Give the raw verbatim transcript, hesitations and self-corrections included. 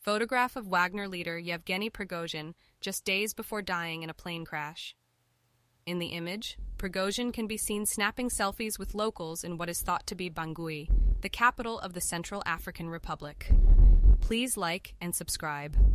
Photograph of Wagner leader Yevgeny Prigozhin just days before dying in a plane crash. In the image, Prigozhin can be seen snapping selfies with locals in what is thought to be Bangui, the capital of the Central African Republic. Please like and subscribe.